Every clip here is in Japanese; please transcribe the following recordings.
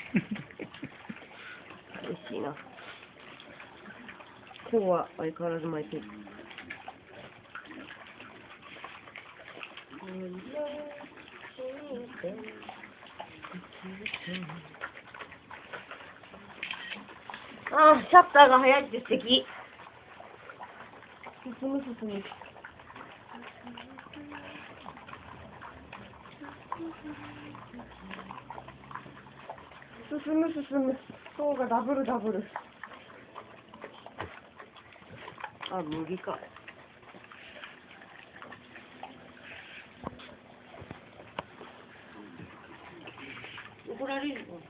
嬉しいな。こうは相変わらず巻いてる。ああ、シャッターが早いって素敵。進む。進む。層がダブル。あ、麦か。怒られるの。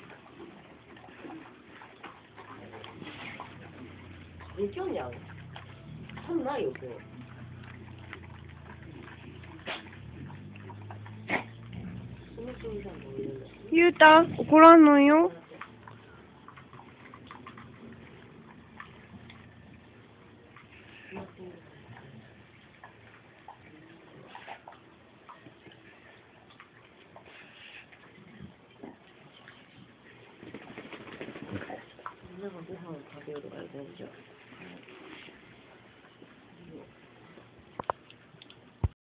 今日にゃん。多分ないよ、今日。 ゆうた、怒らんのよ。 みんながご飯を食べようとかやるじゃん。